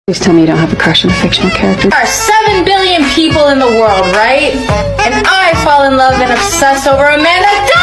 Please tell me you don't have a crush on a fictional character. There are 7 billion people in the world, right? And I fall in love and obsess over a man that does!